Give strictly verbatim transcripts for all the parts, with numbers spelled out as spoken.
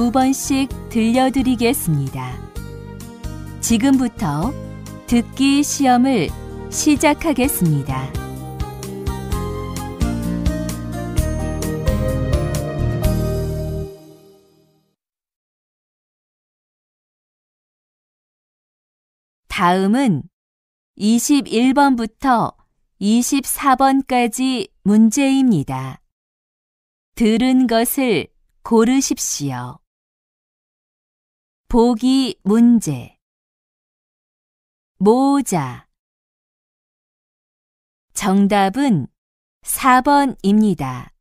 두 번씩 들려드리겠습니다. 지금부터 듣기 시험을 시작하겠습니다. 다음은 이십일 번부터 이십사 번까지 문제입니다. 들은 것을 고르십시오. 보기 문제. 모자. 정답은 사 번입니다.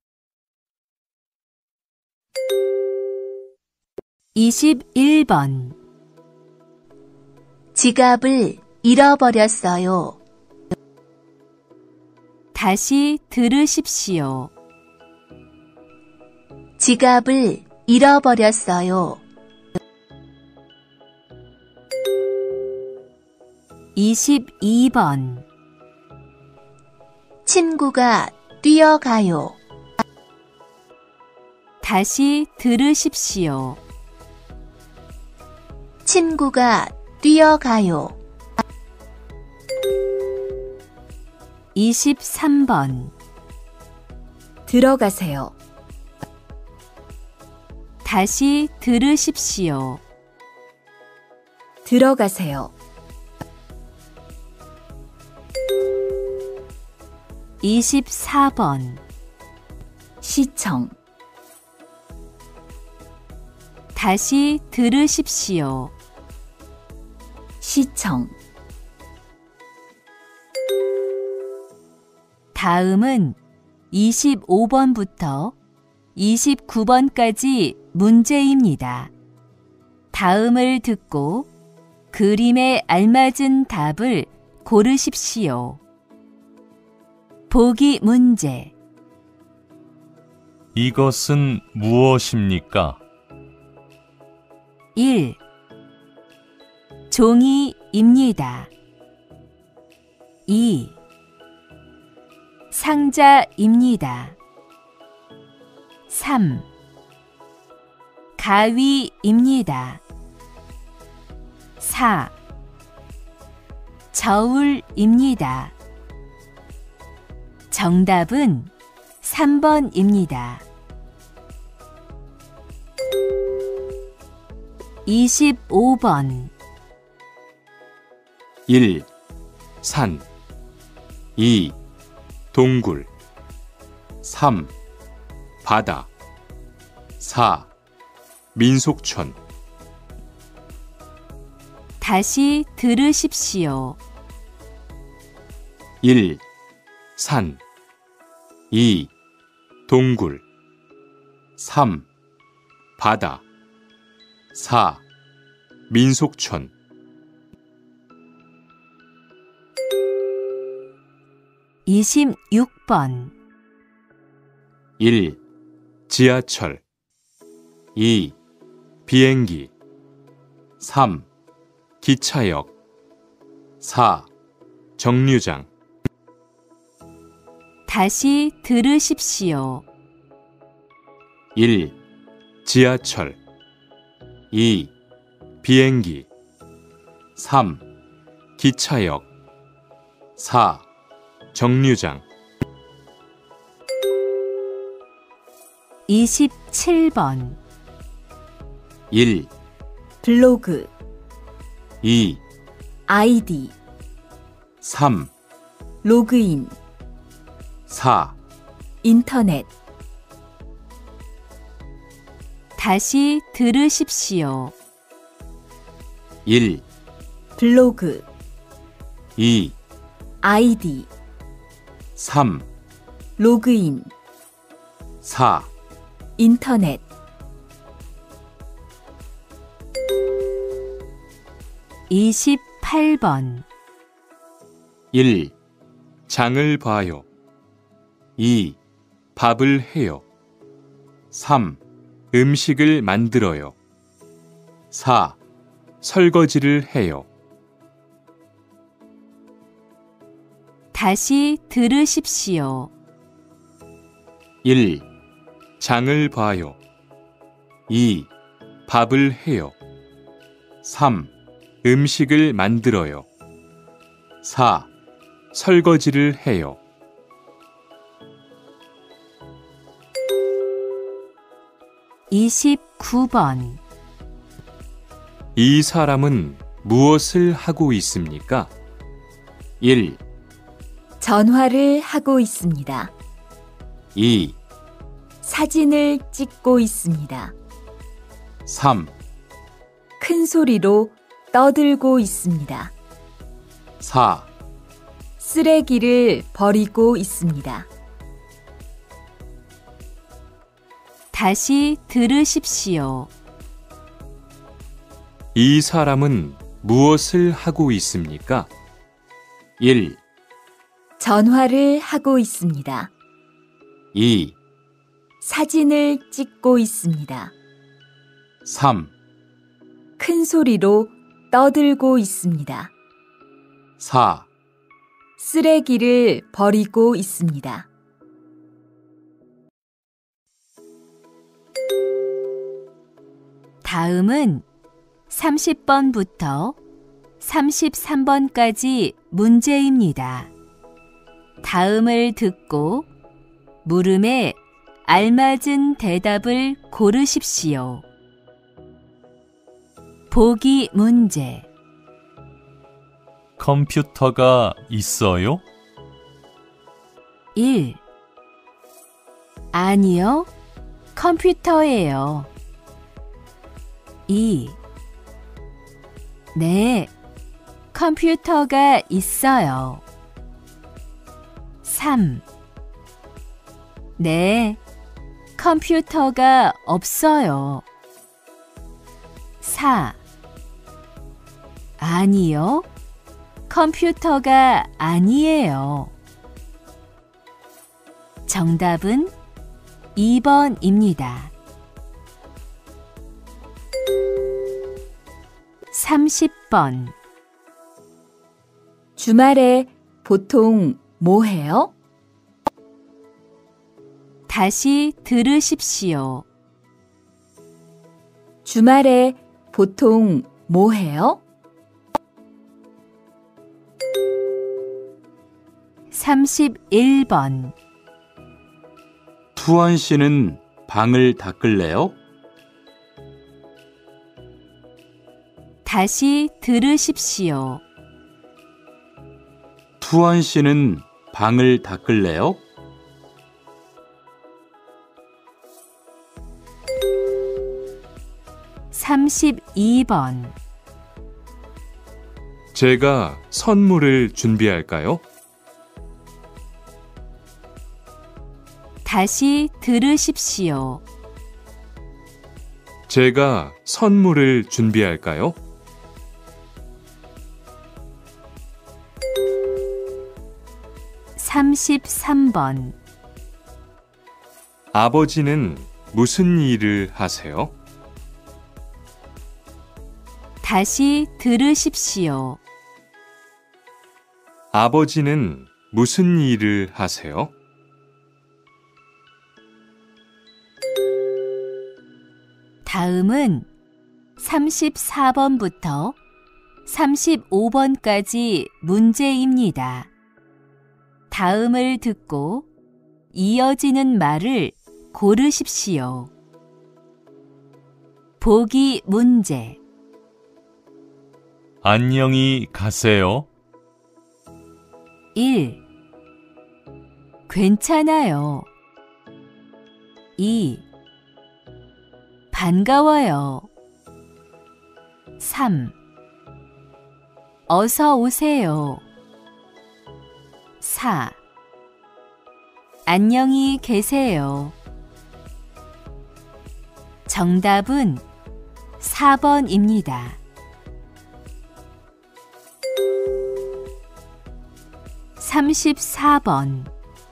이십일 번. 지갑을 잃어버렸어요. 다시 들으십시오. 지갑을 잃어버렸어요. 이십이 번. 친구가 뛰어가요. 다시 들으십시오. 친구가 뛰어가요. 이십삼 번. 들어가세요. 다시 들으십시오. 들어가세요. 이십사 번. 시청. 다시 들으십시오. 시청. 다음은 이십오 번부터 이십구 번까지 문제입니다. 다음을 듣고 그림에 알맞은 답을 고르십시오. 보기 문제. 이것은 무엇입니까? 일. 종이입니다. 이. 상자입니다. 삼. 가위입니다. 사. 저울입니다. 정답은 삼 번입니다. 이십오 번. 일. 산. 이. 동굴. 삼. 바다. 사. 민속촌. 다시 들으십시오. 일. 산. 이. 동굴. 삼. 바다. 사. 민속촌. 이십육 번. 일. 지하철. 이. 비행기. 삼. 기차역. 사. 정류장. 다시 들으십시오. 일. 지하철. 이. 비행기. 삼. 기차역. 사. 정류장. 이십칠 번. 일. 블로그. 이. 아이디. 삼. 로그인. 사. 인터넷. 다시 들으십시오. 일. 블로그. 이. 아이디. 삼. 로그인. 사. 인터넷. 이십팔 번. 일. 장을 봐요. 이. 밥을 해요. 삼. 음식을 만들어요. 사. 설거지를 해요. 다시 들으십시오. 일. 장을 봐요. 이. 밥을 해요. 삼. 음식을 만들어요. 사. 설거지를 해요. 이십구 번. 이 사람은 무엇을 하고 있습니까? 일. 전화를 하고 있습니다. 이. 사진을 찍고 있습니다. 삼. 큰 소리로 떠들고 있습니다. 사. 쓰레기를 버리고 있습니다. 다시 들으십시오. 이 사람은 무엇을 하고 있습니까? 일. 전화를 하고 있습니다. 이. 사진을 찍고 있습니다. 삼. 큰 소리로 떠들고 있습니다. 사. 쓰레기를 버리고 있습니다. 다음은 삼십 번부터 삼십삼 번까지 문제입니다. 다음을 듣고 물음에 알맞은 대답을 고르십시오. 보기 문제. 컴퓨터가 있어요? 일. 아니요, 컴퓨터예요. 이. 네, 컴퓨터가 있어요. 삼. 네, 컴퓨터가 없어요. 사. 아니요, 컴퓨터가 아니에요. 정답은 이 번입니다. 삼십 번. 주말에 보통 뭐 해요? 다시 들으십시오. 주말에 보통 뭐 해요? 삼십일 번. 투원 씨는 방을 닦을래요? 다시 들으십시오. 투원 씨는 방을 닦을래요? 삼십이 번. 제가 선물을 준비할까요? 다시 들으십시오. 제가 선물을 준비할까요? 삼십삼 번. 아버지는 무슨 일을 하세요? 다시 들으십시오. 아버지는 무슨 일을 하세요? 다음은 삼십사 번부터 삼십오 번까지 문제입니다. 다음을 듣고 이어지는 말을 고르십시오. 보기 문제. 안녕히 가세요. 일. 괜찮아요. 이. 반가워요. 삼. 어서 오세요. 사. 안녕히 계세요. 정답은 사 번입니다. 삼십사 번.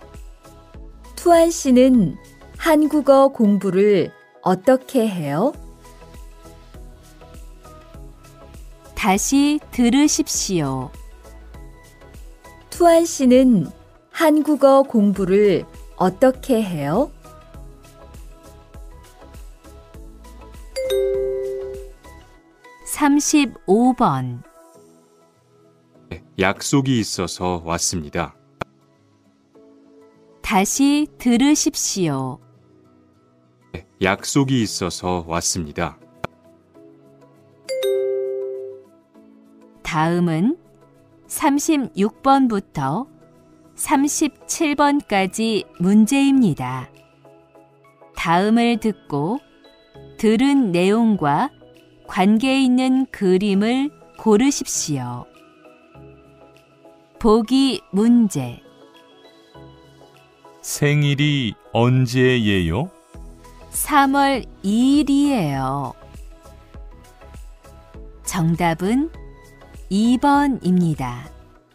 투안 씨는 한국어 공부를 어떻게 해요? 다시 들으십시오. 투안 씨는 한국어 공부를 어떻게 해요? 삼십오 번. 약속이 있어서 왔습니다. 다시 들으십시오. 약속이 있어서 왔습니다. 다음은 삼십육 번부터 삼십칠 번까지 문제입니다. 다음을 듣고 들은 내용과 관계 있는 그림을 고르십시오. 보기 문제. 생일이 언제예요? 삼월 이일이에요. 정답은 이 번입니다.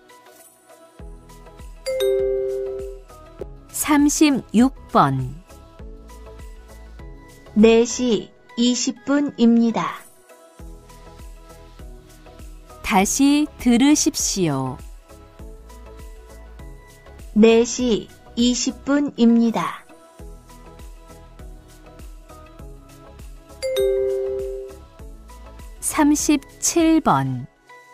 삼십육 번. 네 시 이십 분입니다. 다시 들으십시오. 네 시 이십 분입니다. 삼십칠 번.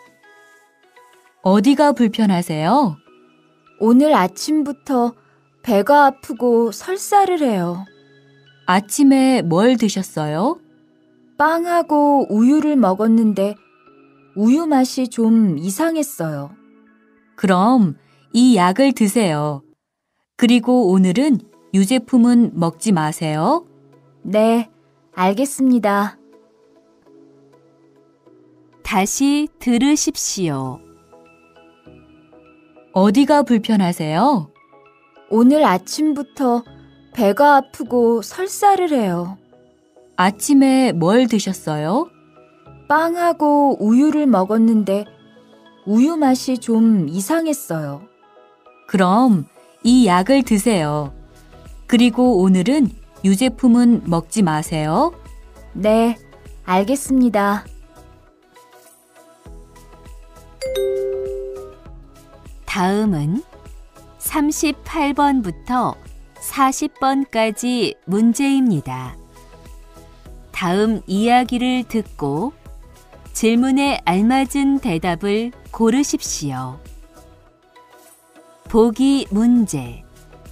어디가 불편하세요? 오늘 아침부터 배가 아프고 설사를 해요. 아침에 뭘 드셨어요? 빵하고 우유를 먹었는데 우유 맛이 좀 이상했어요. 그럼 이 약을 드세요. 그리고 오늘은 유제품은 먹지 마세요. 네, 알겠습니다. 다시 들으십시오. 어디가 불편하세요? 오늘 아침부터 배가 아프고 설사를 해요. 아침에 뭘 드셨어요? 빵하고 우유를 먹었는데 우유 맛이 좀 이상했어요. 그럼 이 약을 드세요. 그리고 오늘은 유제품은 먹지 마세요. 네, 알겠습니다. 다음은 삼십팔 번부터 사십 번까지 문제입니다. 다음 이야기를 듣고 질문에 알맞은 대답을 고르십시오. 보기 문제.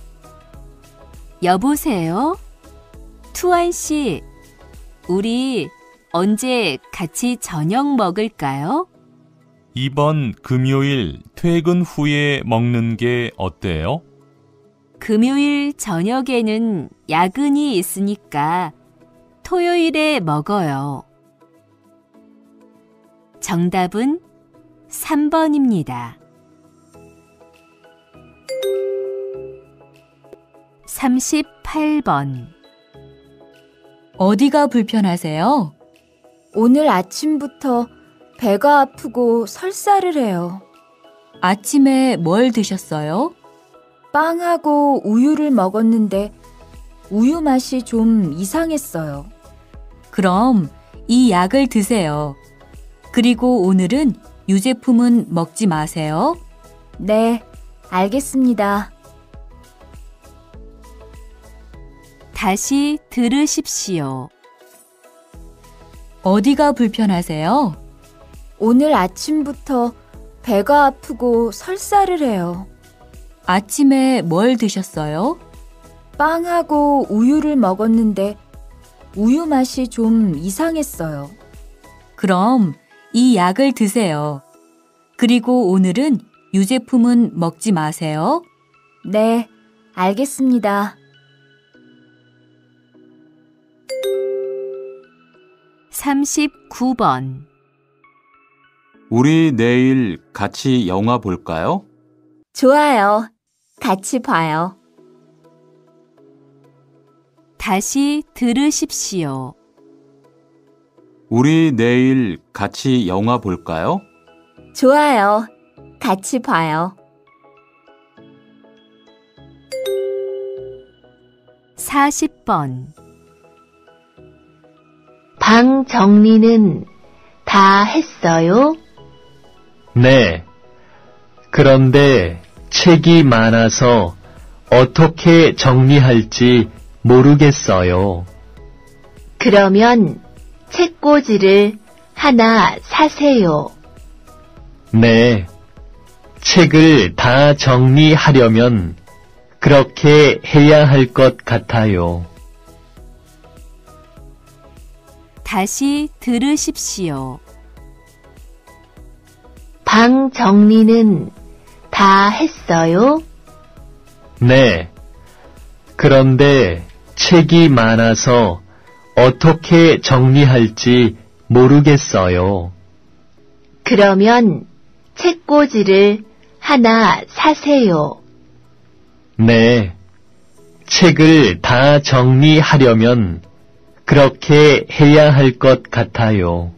여보세요? 투안 씨, 우리 언제 같이 저녁 먹을까요? 이번 금요일 퇴근 후에 먹는 게 어때요? 금요일 저녁에는 야근이 있으니까 토요일에 먹어요. 정답은 삼 번입니다. 삼십팔 번. 어디가 불편하세요? 오늘 아침부터 배가 아프고 설사를 해요. 아침에 뭘 드셨어요? 빵하고 우유를 먹었는데 우유 맛이 좀 이상했어요. 그럼 이 약을 드세요. 그리고 오늘은 유제품은 먹지 마세요. 네, 알겠습니다. 다시 들으십시오. 어디가 불편하세요? 오늘 아침부터 배가 아프고 설사를 해요. 아침에 뭘 드셨어요? 빵하고 우유를 먹었는데 우유 맛이 좀 이상했어요. 그럼 이 약을 드세요. 그리고 오늘은 유제품은 먹지 마세요. 네, 알겠습니다. 삼십구 번. 우리 내일 같이 영화 볼까요? 좋아요. 같이 봐요. 다시 들으십시오. 우리 내일 같이 영화 볼까요? 좋아요. 같이 봐요. 사십 번. 방 정리는 다 했어요? 네. 그런데 책이 많아서 어떻게 정리할지 모르겠어요. 그러면 책꽂이를 하나 사세요. 네. 책을 다 정리하려면 그렇게 해야 할 것 같아요. 다시 들으십시오. 방 정리는 다 했어요? 네. 그런데 책이 많아서 어떻게 정리할지 모르겠어요. 그러면 책꽂이를 하나 사세요. 네. 책을 다 정리하려면 그렇게 해야 할 것 같아요.